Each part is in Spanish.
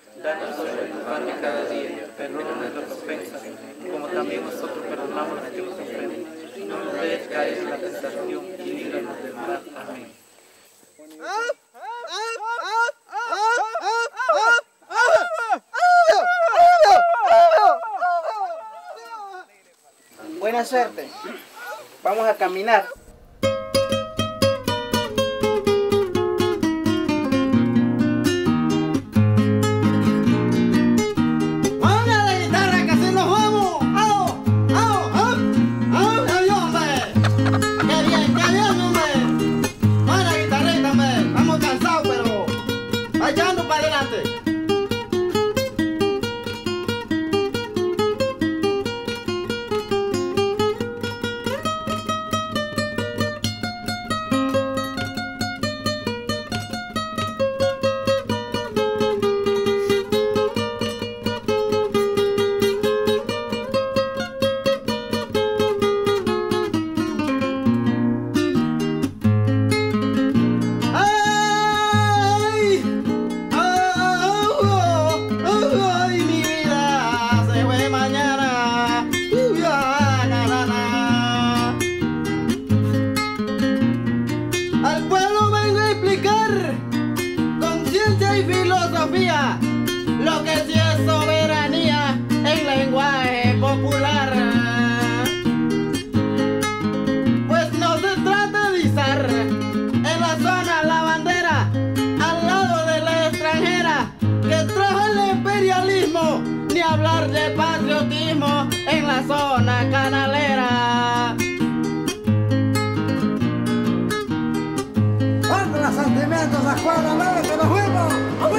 Danos hoy el pan de cada día, perdona nuestras ofensas, como también nosotros perdonamos a los que nos ofenden. No nos dejes caer en la tentación y líbranos del mal. Amén. Buena suerte. Vamos a caminar. Lo que sí es soberanía en lenguaje popular. Pues no se trata de izar en la zona la bandera al lado de la extranjera que trajo el imperialismo, ni hablar de patriotismo en la zona canalera. Contra sentimientos a cuadra, que nos fuimos.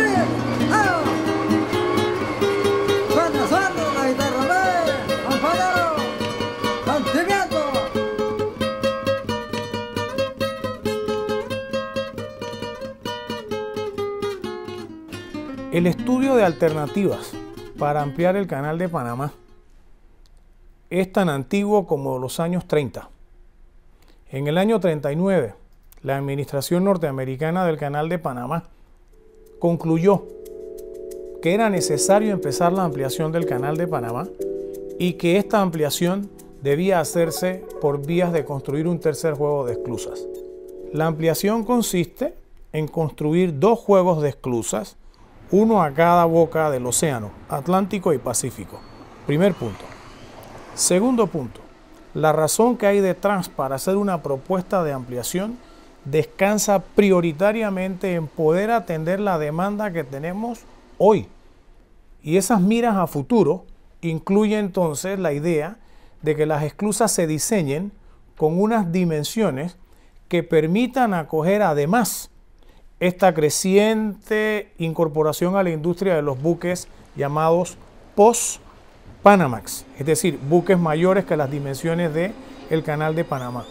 El estudio de alternativas para ampliar el Canal de Panamá es tan antiguo como los años 30. En el año 39, la administración norteamericana del Canal de Panamá concluyó que era necesario empezar la ampliación del Canal de Panamá y que esta ampliación debía hacerse por vías de construir un tercer juego de esclusas. La ampliación consiste en construir 2 juegos de esclusas, uno a cada boca del océano, Atlántico y Pacífico. Primer punto. Segundo punto, la razón que hay detrás para hacer una propuesta de ampliación descansa prioritariamente en poder atender la demanda que tenemos hoy. Y esas miras a futuro incluyen entonces la idea de que las esclusas se diseñen con unas dimensiones que permitan acoger además esta creciente incorporación a la industria de los buques llamados post-Panamax, es decir, buques mayores que las dimensiones del Canal de Panamá.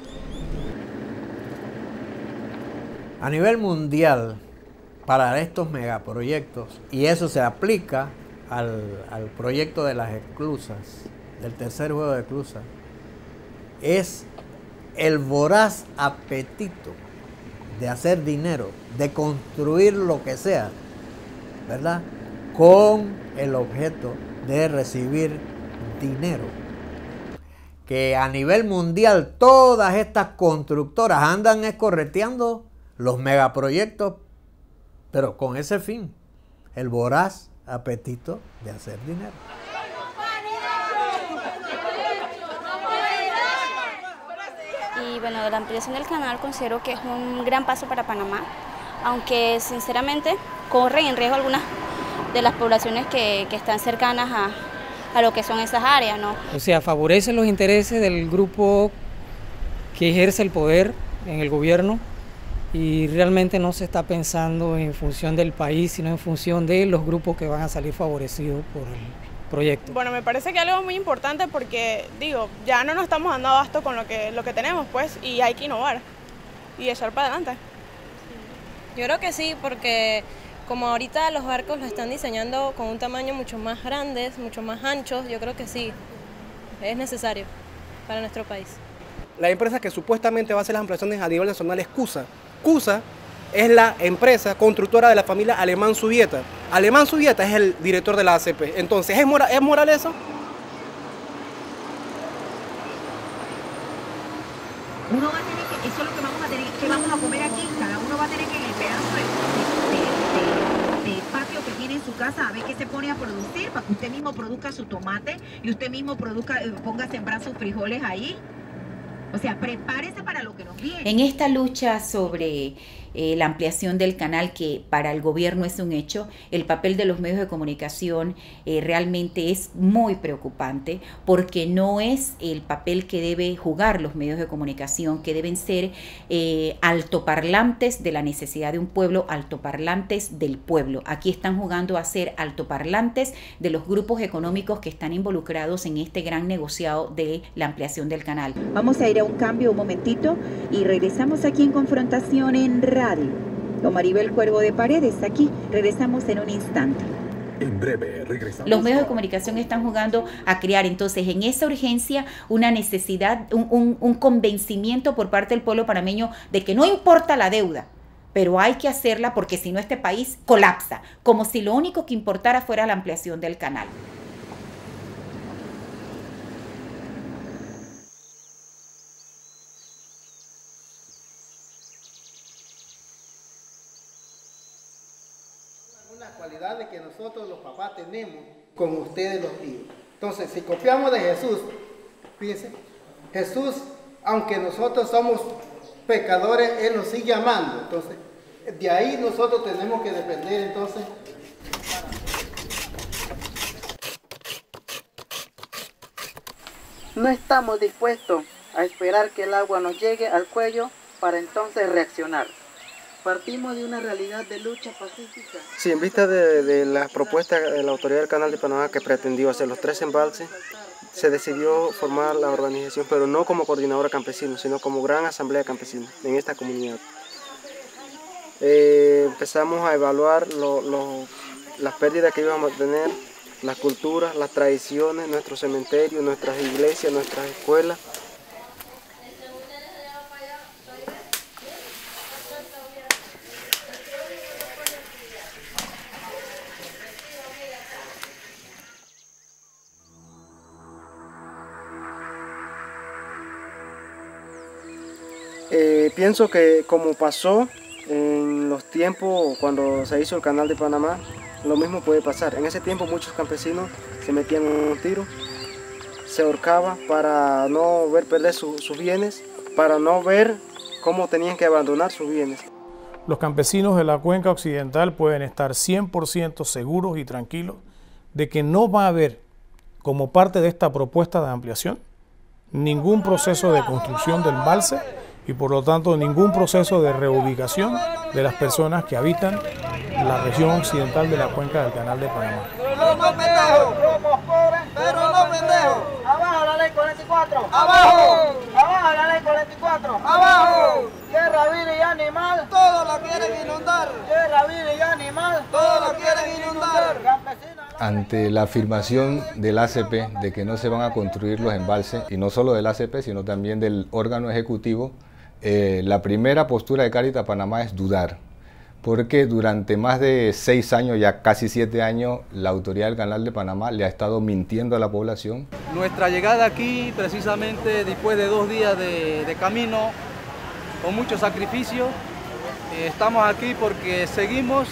A nivel mundial, para estos megaproyectos, y eso se aplica al proyecto de las esclusas, del tercer juego de esclusas, es el voraz apetito de hacer dinero, de construir lo que sea, ¿verdad? Con el objeto de recibir dinero. Que a nivel mundial todas estas constructoras andan escorreteando los megaproyectos, pero con ese fin, el voraz apetito de hacer dinero. Y bueno, la ampliación del canal considero que es un gran paso para Panamá, aunque sinceramente corren en riesgo algunas de las poblaciones que están cercanas a lo que son esas áreas, ¿no? O sea, favorece los intereses del grupo que ejerce el poder en el gobierno y realmente no se está pensando en función del país, sino en función de los grupos que van a salir favorecidos por el proyecto. Bueno, me parece que es algo muy importante porque, digo, ya no nos estamos dando abasto con lo que tenemos, pues, y hay que innovar y echar para adelante. Yo creo que sí, porque como ahorita los barcos lo están diseñando con un tamaño mucho más grande, mucho más anchos, yo creo que sí, es necesario para nuestro país. La empresa que supuestamente va a hacer las ampliaciones a nivel nacional es CUSA. CUSA es la empresa constructora de la familia Alemán Subieta. Alemán Subieta es el director de la ACP. Entonces, ¿es moral eso? Uno va a tener que, eso es lo que vamos a tener, que vamos a comer aquí, cada uno va a tener que en el pedazo de patio que tiene en su casa a ver qué se pone a producir para que usted mismo produzca su tomate y usted mismo produzca, ponga a sembrar sus frijoles ahí. O sea, prepárese para lo que nos viene. En esta lucha sobre la ampliación del canal, que para el gobierno es un hecho, el papel de los medios de comunicación realmente es muy preocupante, porque no es el papel que debe jugar los medios de comunicación, que deben ser altoparlantes de la necesidad de un pueblo, altoparlantes del pueblo. Aquí están jugando a ser altoparlantes de los grupos económicos que están involucrados en este gran negociado de la ampliación del canal. Vamos a ir a un cambio un momentito y regresamos aquí en Confrontación en Radio. Con Maribel Cuervo de Paredes aquí. Regresamos en un instante. En breve regresamos. Los medios de comunicación están jugando a crear entonces en esa urgencia una necesidad, un convencimiento por parte del pueblo panameño de que no importa la deuda, pero hay que hacerla porque si no este país colapsa, como si lo único que importara fuera la ampliación del canal. Cualidades que nosotros los papás tenemos con ustedes los hijos. Entonces, si copiamos de Jesús, fíjense, Jesús, aunque nosotros somos pecadores, Él nos sigue amando. Entonces, de ahí nosotros tenemos que depender, entonces. No estamos dispuestos a esperar que el agua nos llegue al cuello para entonces reaccionar. Partimos de una realidad de lucha pacífica. Sí, en vista de las propuestas de la Autoridad del Canal de Panamá, que pretendió hacer los 3 embalses, se decidió formar la organización, pero no como coordinadora campesina, sino como gran asamblea campesina en esta comunidad. Empezamos a evaluar las pérdidas que íbamos a tener, las culturas, las tradiciones, nuestros cementerios, nuestras iglesias, nuestras escuelas. Pienso que como pasó en los tiempos cuando se hizo el Canal de Panamá, lo mismo puede pasar. En ese tiempo muchos campesinos se metían en un tiro, se ahorcaban para no ver perder sus bienes, para no ver cómo tenían que abandonar sus bienes. Los campesinos de la cuenca occidental pueden estar 100% seguros y tranquilos de que no va a haber, como parte de esta propuesta de ampliación, ningún proceso de construcción del embalse y por lo tanto ningún proceso de reubicación de las personas que habitan la región occidental de la cuenca del Canal de Panamá. Somos pendejos, somos pobres, pero no pendejos. Abajo la ley 44. Abajo. Abajo la ley 44. Abajo. Tierra virgen y animal, todos lo quieren inundar. Tierra virgen y animal, todos lo quieren inundar. Ante la afirmación del ACP de que no se van a construir los embalses, y no solo del ACP, sino también del órgano ejecutivo, la primera postura de Cáritas Panamá es dudar, porque durante más de 6 años, ya casi 7 años, la Autoridad del Canal de Panamá le ha estado mintiendo a la población. Nuestra llegada aquí, precisamente después de 2 días de camino, con mucho sacrificio, estamos aquí porque seguimos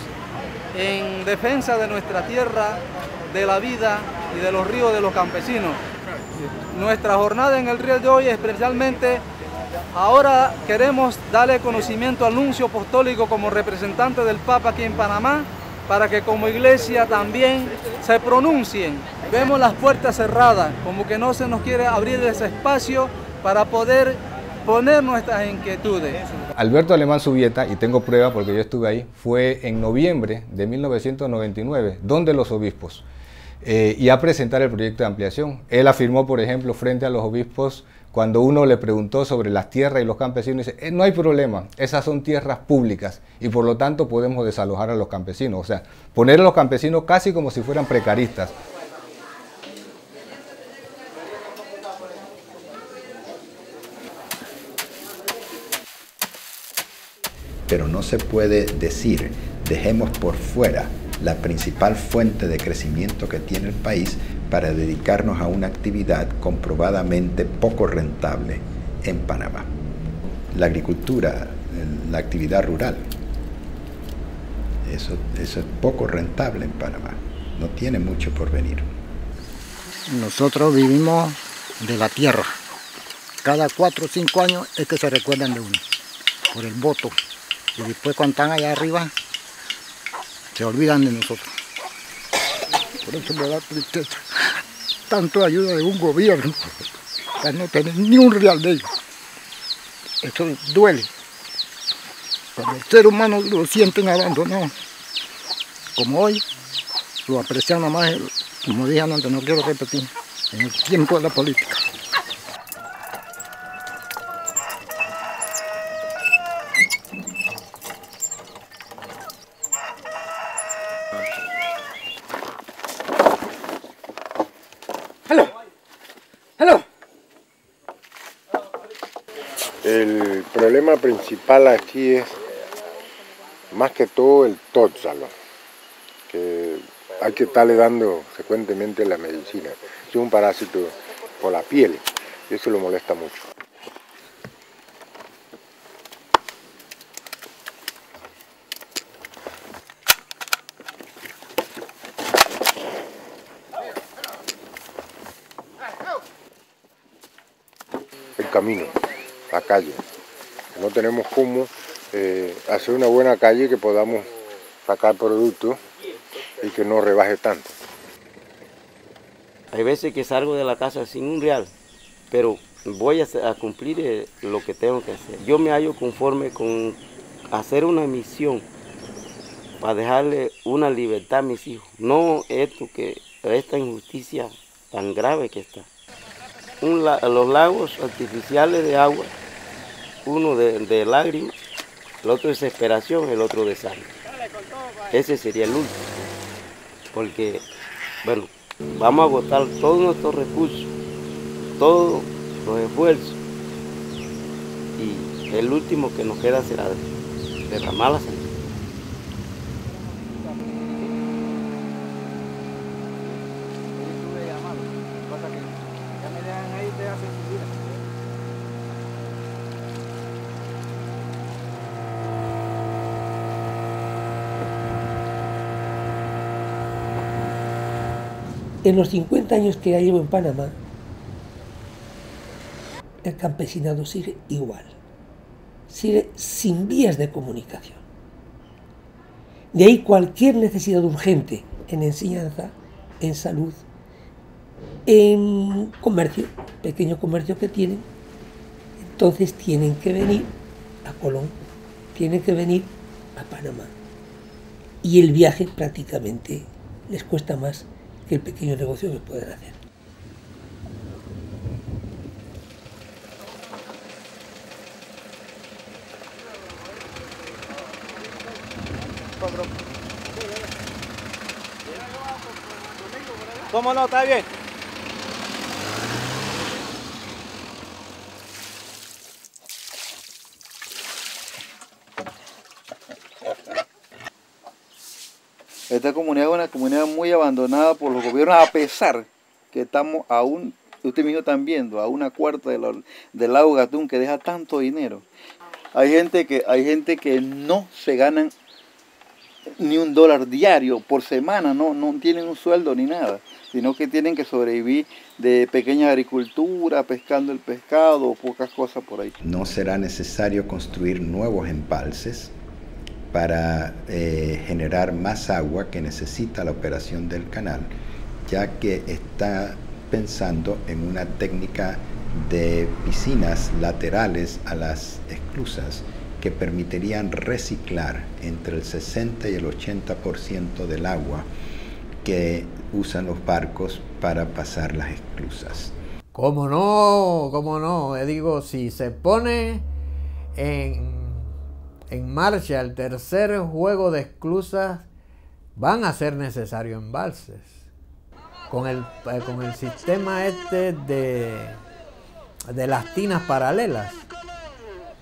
en defensa de nuestra tierra, de la vida y de los ríos de los campesinos. Nuestra jornada en el río de hoy, especialmente, ahora queremos darle conocimiento al nuncio apostólico como representante del Papa aquí en Panamá, para que como iglesia también se pronuncien. Vemos las puertas cerradas, como que no se nos quiere abrir ese espacio para poder poner nuestras inquietudes. Alberto Alemán Subieta, y tengo prueba porque yo estuve ahí, fue en noviembre de 1999, donde los obispos, y a presentar el proyecto de ampliación. Él afirmó, por ejemplo, frente a los obispos, cuando uno le preguntó sobre las tierras y los campesinos, dice, no hay problema, esas son tierras públicas y por lo tanto podemos desalojar a los campesinos. O sea, poner a los campesinos casi como si fueran precaristas. pero no se puede decir dejemos por fuera la principal fuente de crecimiento que tiene el país para dedicarnos a una actividad comprobadamente poco rentable en Panamá. La agricultura, la actividad rural, eso es poco rentable en Panamá, no tiene mucho por venir. Nosotros vivimos de la tierra. Cada 4 o 5 años es que se recuerdan de uno, por el voto. Y después cuando están allá arriba, se olvidan de nosotros. Por eso me da tristeza. Tanto ayuda de un gobierno para no tener ni un real de ellos. Eso duele. Cuando el ser humano lo sienten abandonado, como hoy, lo aprecian nada más, como dije antes, no quiero repetir, en el tiempo de la política. El problema principal aquí es más que todo el tóxalo, que hay que estarle dando frecuentemente la medicina. Es un parásito por la piel y eso lo molesta mucho. El camino, la calle. No tenemos cómo hacer una buena calle que podamos sacar productos y que no rebaje tanto. Hay veces que salgo de la casa sin un real, pero voy a cumplir lo que tengo que hacer. Yo me hallo conforme con hacer una misión para dejarle una libertad a mis hijos. No esta injusticia tan grave que está. Los lagos artificiales de agua, uno de lágrimas, el otro de desesperación, el otro de sangre. Ese sería el último, porque, bueno, vamos a agotar todos nuestros recursos, todos los esfuerzos, y el último que nos queda será derramar la sangre. En los 50 años que ya llevo en Panamá, el campesinado sigue igual, sigue sin vías de comunicación. De ahí cualquier necesidad urgente en enseñanza, en salud, en comercio, pequeño comercio que tienen, entonces tienen que venir a Colón, tienen que venir a Panamá. Y el viaje prácticamente les cuesta más que el pequeño negocio que pueden hacer. ¿Cómo no? ¿Está bien? Esta comunidad es una comunidad muy abandonada por los gobiernos, a pesar que estamos aún, ustedes mismos están viendo, a una cuarta del lago Gatún, que deja tanto dinero. Hay gente que no se ganan ni $1 diario por semana, no tienen un sueldo ni nada, sino que tienen que sobrevivir de pequeña agricultura, pescando el pescado o pocas cosas por ahí. No será necesario construir nuevos embalses para generar más agua que necesita la operación del canal, ya que está pensando en una técnica de piscinas laterales a las esclusas que permitirían reciclar entre el 60 y el 80% del agua que usan los barcos para pasar las esclusas. ¿Cómo no? ¿Cómo no? Digo, si se pone en marcha el tercer juego de esclusas, van a ser necesarios embalses. Con el sistema de las tinas paralelas,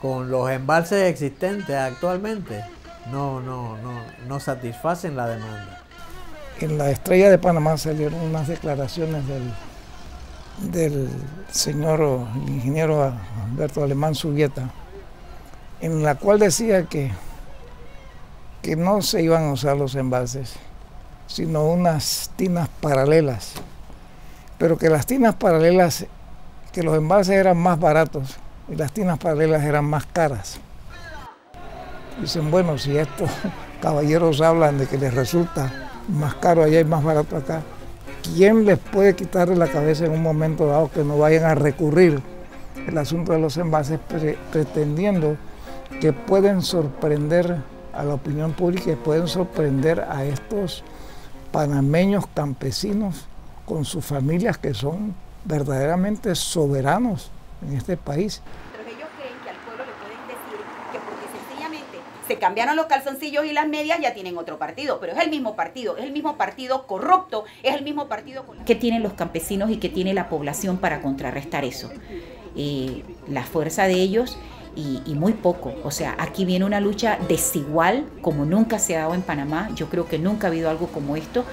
con los embalses existentes actualmente no satisfacen la demanda. En la Estrella de Panamá salieron unas declaraciones del señor ingeniero Alberto Alemán Subieta, en la cual decía que no se iban a usar los embalses, sino unas tinas paralelas, pero que las tinas paralelas, que los embalses eran más baratos y las tinas paralelas eran más caras. Dicen, bueno, si estos caballeros hablan de que les resulta más caro allá y más barato acá, ¿quién les puede quitar de la cabeza en un momento dado que no vayan a recurrir el asunto de los envases pretendiendo que pueden sorprender a la opinión pública y pueden sorprender a estos panameños campesinos con sus familias que son verdaderamente soberanos en este país? Pero ellos creen que al pueblo le pueden decir que porque sencillamente se cambiaron los calzoncillos y las medias ya tienen otro partido, pero es el mismo partido corrupto, es el mismo partido. ¿Qué tienen los campesinos y qué tiene la población para contrarrestar eso? La fuerza de ellos y muy poco. O sea, aquí viene una lucha desigual como nunca se ha dado en Panamá. Yo creo que nunca ha habido algo como esto.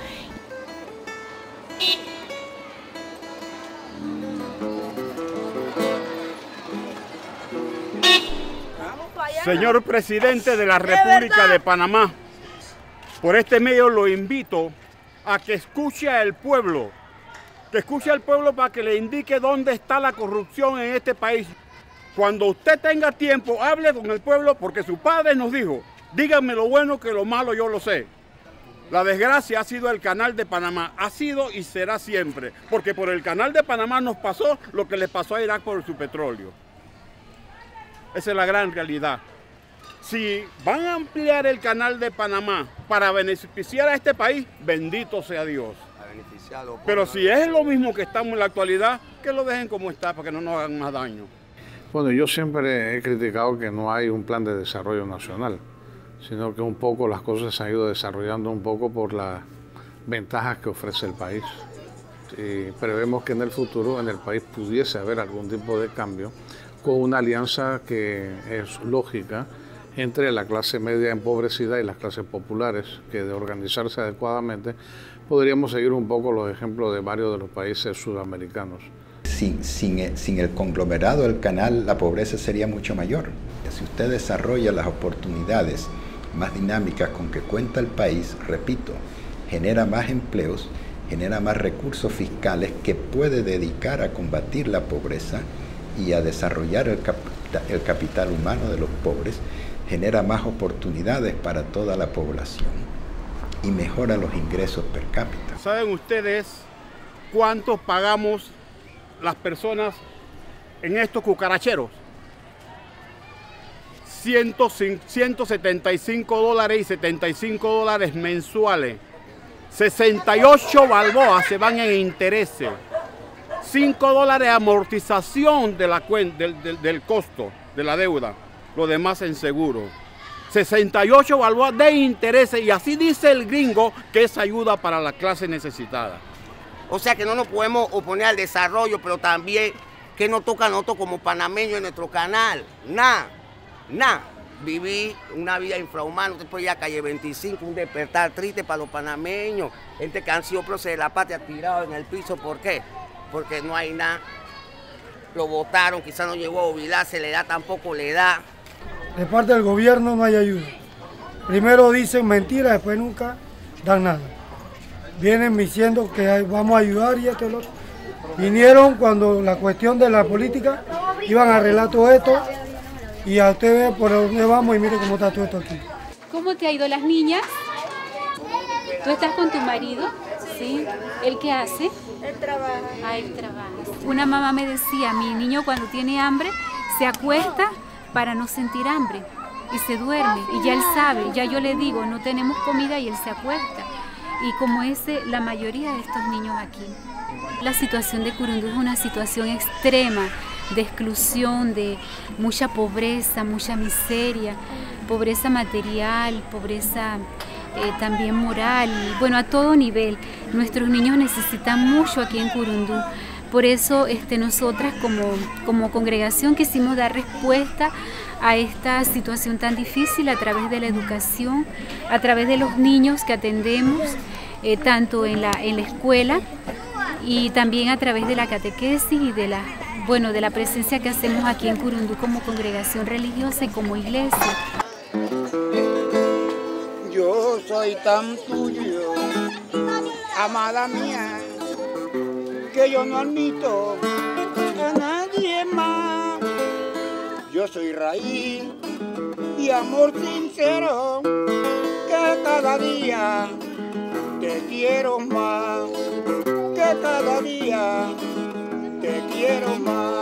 Señor presidente de la República de Panamá, por este medio lo invito a que escuche al pueblo, para que le indique dónde está la corrupción en este país. Cuando usted tenga tiempo, hable con el pueblo, porque su padre nos dijo, díganme lo bueno que lo malo yo lo sé. La desgracia ha sido el Canal de Panamá, ha sido y será siempre, porque por el Canal de Panamá nos pasó lo que le pasó a Irak por su petróleo. Esa es la gran realidad. Si van a ampliar el Canal de Panamá para beneficiar a este país, bendito sea Dios. Pero si es lo mismo que estamos en la actualidad, que lo dejen como está para que no nos hagan más daño. Bueno, yo siempre he criticado que no hay un plan de desarrollo nacional, sino que un poco las cosas se han ido desarrollando un poco por las ventajas que ofrece el país. Y prevemos que en el futuro en el país pudiese haber algún tipo de cambio con una alianza que es lógica entre la clase media empobrecida y las clases populares, que de organizarse adecuadamente podríamos seguir un poco los ejemplos de varios de los países sudamericanos. Sin el conglomerado del canal, la pobreza sería mucho mayor. Si usted desarrolla las oportunidades más dinámicas con que cuenta el país, repito, genera más empleos, genera más recursos fiscales que puede dedicar a combatir la pobreza y a desarrollar el capital humano de los pobres, genera más oportunidades para toda la población y mejora los ingresos per cápita. ¿Saben ustedes cuánto pagamos las personas en estos cucaracheros? $175.75 mensuales. 68 balboas se van en intereses. $5 de amortización de del costo de la deuda. Lo demás en seguro. 68 balboas de intereses, y así dice el gringo que es ayuda para la clase necesitada. O sea que no nos podemos oponer al desarrollo, pero también que nos toca a nosotros como panameños en nuestro canal. Nada. Viví una vida infrahumana, después ya calle 25, un despertar triste para los panameños. Gente que han sido próceres de la patria tirados en el piso. ¿Por qué? Porque no hay nada. Lo votaron, quizás no llegó a jubilarse, la edad tampoco le da. De parte del gobierno no hay ayuda. Primero dicen mentiras, después nunca dan nada. Vienen diciendo que vamos a ayudar y esto y lo otro. Vinieron cuando la cuestión de la política, iban a arreglar todo esto, y a usted ve por dónde vamos y mire cómo está todo esto aquí. ¿Cómo te ha ido las niñas? ¿Tú estás con tu marido? Sí. ¿Él qué hace? Él trabaja. Ah, él trabaja. Una mamá me decía, mi niño cuando tiene hambre se acuesta para no sentir hambre y se duerme, y ya él sabe, ya yo le digo, no tenemos comida y él se acuesta. Y como es la mayoría de estos niños aquí. La situación de Curundú es una situación extrema de exclusión, de mucha pobreza, mucha miseria, pobreza material, pobreza también moral, y bueno, a todo nivel. Nuestros niños necesitan mucho aquí en Curundú, Por eso nosotras como congregación quisimos dar respuesta a esta situación tan difícil a través de la educación, a través de los niños que atendemos, tanto en la escuela y también a través de la catequesis y de la presencia que hacemos aquí en Curundú como congregación religiosa y como iglesia. Yo soy tan tuyo, amada mía, que yo no admito a nadie más. Yo soy raíz y amor sincero, que cada día te quiero más, que cada día te quiero más.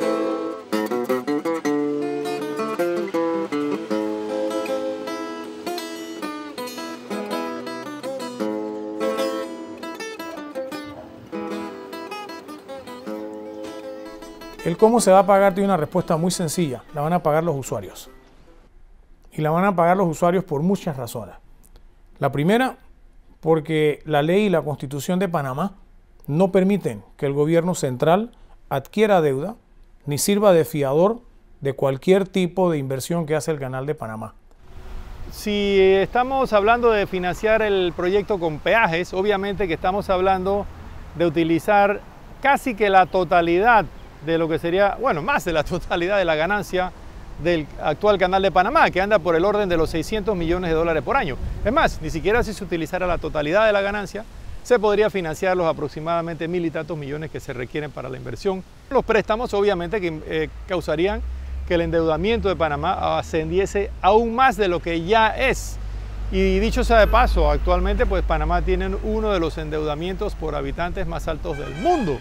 El cómo se va a pagar tiene una respuesta muy sencilla. La van a pagar los usuarios. Y la van a pagar los usuarios por muchas razones. La primera, porque la ley y la Constitución de Panamá no permiten que el gobierno central adquiera deuda ni sirva de fiador de cualquier tipo de inversión que hace el Canal de Panamá. Si estamos hablando de financiar el proyecto con peajes, obviamente que estamos hablando de utilizar casi que la totalidad de lo que sería, bueno, más de la totalidad de la ganancia del actual Canal de Panamá, que anda por el orden de los 600 millones de dólares por año. Es más, ni siquiera si se utilizara la totalidad de la ganancia, se podría financiar los aproximadamente 1.000 y tantos millones que se requieren para la inversión. Los préstamos, obviamente, que causarían que el endeudamiento de Panamá ascendiese aún más de lo que ya es. Y dicho sea de paso, actualmente pues Panamá tiene uno de los endeudamientos por habitantes más altos del mundo.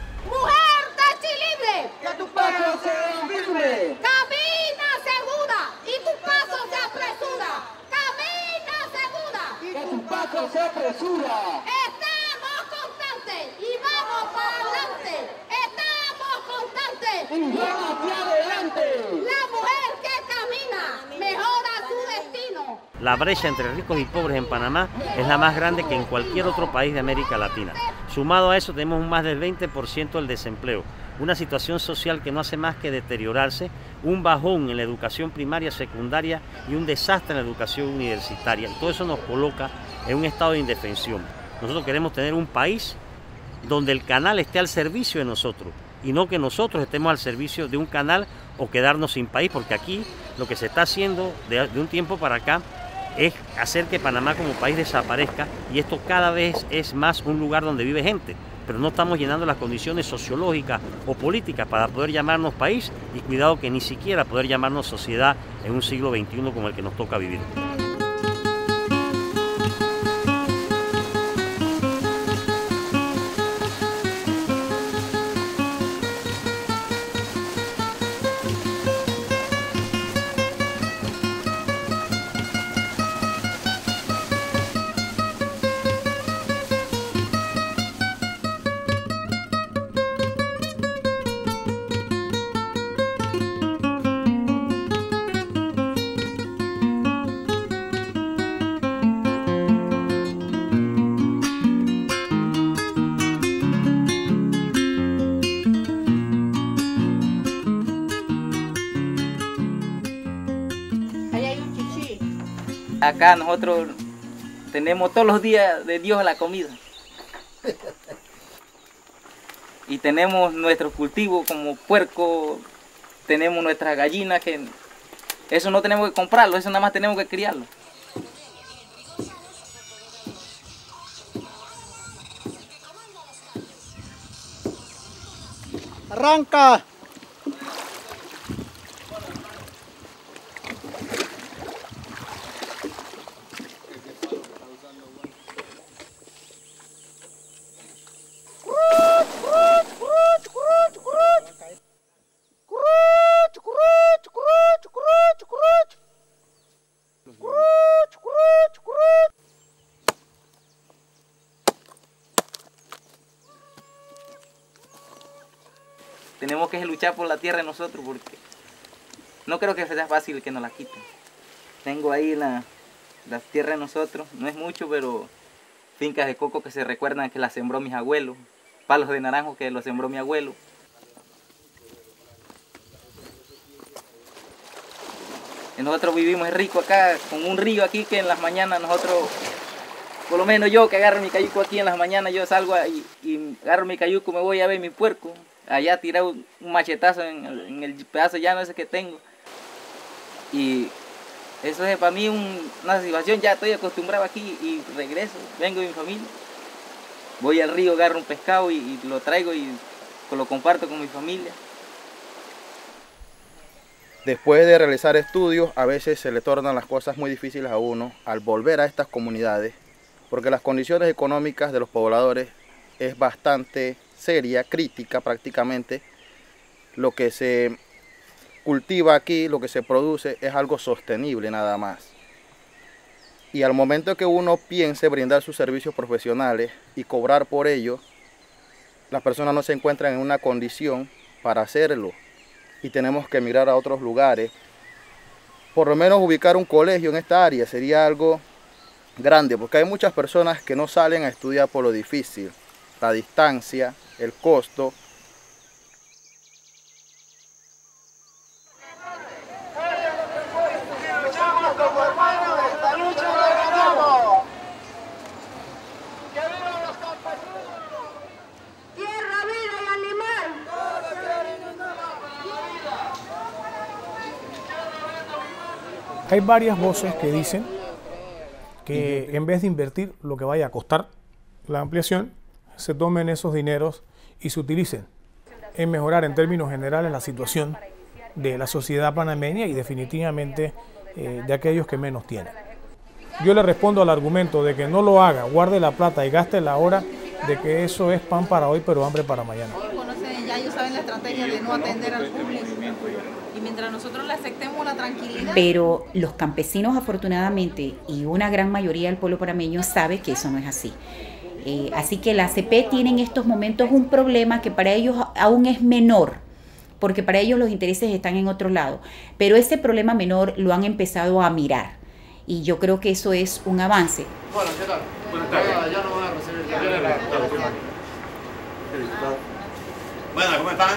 Que tu paso sea firme. Camina segura y tu paso se apresura. Camina segura Que tu paso se apresura. Estamos constantes y vamos para adelante. Estamos constantes y vamos hacia adelante. La mujer que camina mejora su destino. La brecha entre ricos y pobres en Panamá es la más grande que en cualquier otro país de América Latina. Sumado a eso tenemos más del 20% del desempleo. Una situación social que no hace más que deteriorarse, un bajón en la educación primaria, secundaria y un desastre en la educación universitaria. Todo eso nos coloca en un estado de indefensión. Nosotros queremos tener un país donde el canal esté al servicio de nosotros y no que nosotros estemos al servicio de un canal o quedarnos sin país, porque aquí lo que se está haciendo de un tiempo para acá es hacer que Panamá como país desaparezca y esto cada vez es más un lugar donde vive gente. Pero no estamos llenando las condiciones sociológicas o políticas para poder llamarnos país y cuidado que ni siquiera poder llamarnos sociedad en un siglo XXI como el que nos toca vivir. Acá nosotros tenemos todos los días de Dios la comida. Y tenemos nuestros cultivos como puerco, tenemos nuestras gallinas, que eso no tenemos que comprarlo, eso nada más tenemos que criarlo. Arranca. Tenemos que luchar por la tierra de nosotros porque no creo que sea fácil que nos la quiten. Tengo ahí la tierra de nosotros, no es mucho, pero fincas de coco que se recuerdan que las sembró mis abuelos. palos de naranjo que los sembró mi abuelo. Y nosotros vivimos rico acá, con un río aquí que en las mañanas nosotros, por lo menos yo que agarro mi cayuco aquí en las mañanas, yo salgo y agarro mi cayuco, me voy a ver mi puerco, allá tirado un machetazo en el pedazo llano ese que tengo. Y eso es para mí una situación, ya estoy acostumbrado aquí y regreso, vengo de mi familia. Voy al río, agarro un pescado y lo traigo y lo comparto con mi familia. Después de realizar estudios, a veces se le tornan las cosas muy difíciles a uno al volver a estas comunidades, porque las condiciones económicas de los pobladores es bastante seria, crítica prácticamente. Lo que se cultiva aquí, lo que se produce es algo sostenible nada más. Y al momento que uno piense brindar sus servicios profesionales y cobrar por ello, las personas no se encuentran en una condición para hacerlo. Y tenemos que emigrar a otros lugares. Por lo menos ubicar un colegio en esta área sería algo grande, porque hay muchas personas que no salen a estudiar por lo difícil, la distancia, el costo. Hay varias voces que dicen que en vez de invertir lo que vaya a costar la ampliación, se tomen esos dineros y se utilicen en mejorar en términos generales la situación de la sociedad panameña y definitivamente de aquellos que menos tienen. Yo le respondo al argumento de que no lo haga, guarde la plata y gaste la hora, de que eso es pan para hoy pero hambre para mañana. Ya ellos saben la estrategia de no atender al público y mientras nosotros le aceptemos la tranquilidad. Pero los campesinos afortunadamente y una gran mayoría del pueblo panameño sabe que eso no es así. Así que la ACP tiene en estos momentos un problema que para ellos aún es menor, porque para ellos los intereses están en otro lado, pero ese problema menor lo han empezado a mirar y yo creo que eso es un avance. Bueno, ¿qué tal? Buenas tardes. Ya no van a recibir. Bueno, ¿cómo están?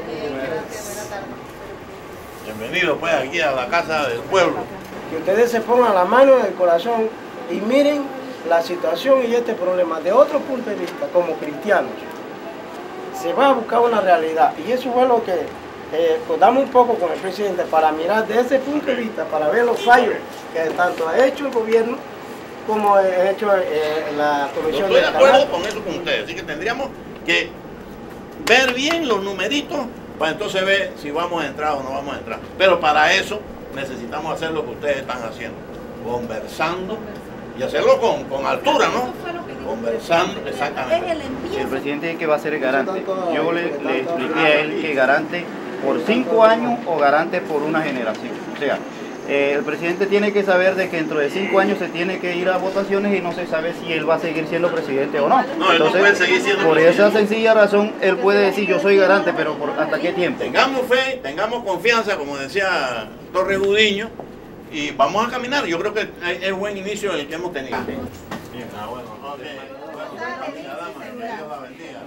Bienvenidos pues aquí a la casa del pueblo. Que ustedes se pongan la mano en el corazón y miren la situación y este problema de otro punto de vista, como cristianos. Se va a buscar una realidad y eso fue lo que acordamos un poco con el presidente para mirar desde ese punto de vista, para ver los fallos que tanto ha hecho el gobierno como ha hecho la comisión de... Estoy de acuerdo con eso con ustedes, así que tendríamos que ver bien los numeritos para entonces ver si vamos a entrar o no vamos a entrar. Pero para eso necesitamos hacer lo que ustedes están haciendo, conversando y hacerlo con altura, ¿no? Conversando, exactamente. El presidente dice que va a ser el garante. Yo le expliqué a él que garante por 5 años o garante por una generación. O sea, el presidente tiene que saber de que dentro de 5 años se tiene que ir a votaciones y no se sabe si él va a seguir siendo presidente o no. No, él no puede seguir siendo por presidente. esa sencilla razón, él puede decir yo soy garante, pero ¿hasta qué tiempo? Tengamos fe, tengamos confianza, como decía Torres Gudiño, y vamos a caminar. Yo creo que es buen inicio el que hemos tenido. Bien, bueno, ok. Dios la bendiga.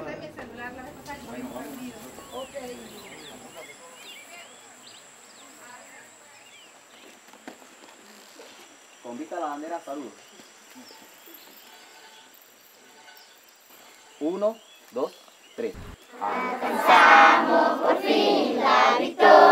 Con vista a la bandera, saludos. 1, 2, 3. Alcanzamos por fin la victoria.